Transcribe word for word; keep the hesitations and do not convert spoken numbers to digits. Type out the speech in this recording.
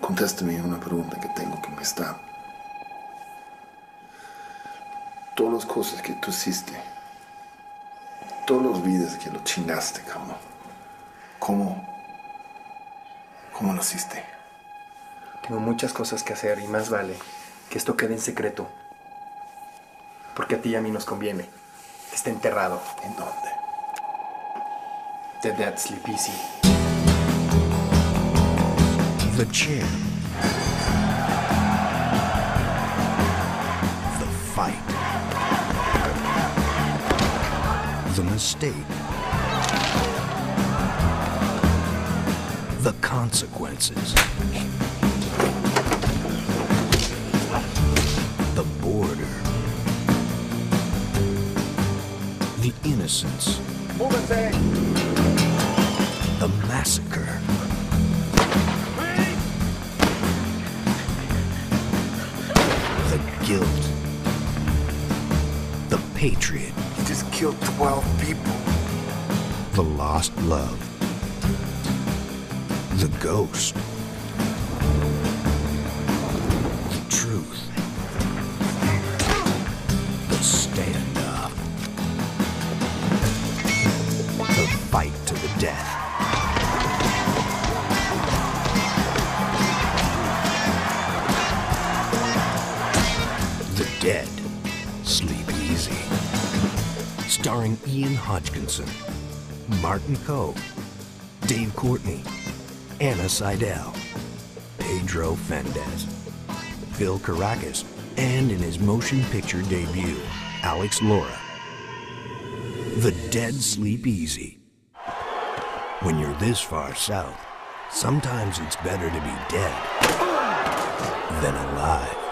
Contéstame una pregunta que tengo que me está. Todas las cosas que tú hiciste, todos los vidas que lo chingaste, cabrón. ¿Cómo? ¿Cómo lo hiciste? Tengo muchas cosas que hacer y más vale que esto quede en secreto. Porque a ti y a mí nos conviene que esté enterrado. ¿En dónde? The dead sleep easy. The chair. The fight. The mistake. The consequences. The border. The innocence. The massacre. The guilt. The patriot. He just killed twelve people. The lost love. The ghost. The truth. The stand-up. The fight to the death. The dead sleep easy. Starring Ian Hodgkinson, Martin Kove, Dave Courtney, Anna Sidel, Pedro Fendez, Phil Caracas, and in his motion picture debut, Alex Laura. The dead sleep easy. When you're this far south, sometimes it's better to be dead than alive.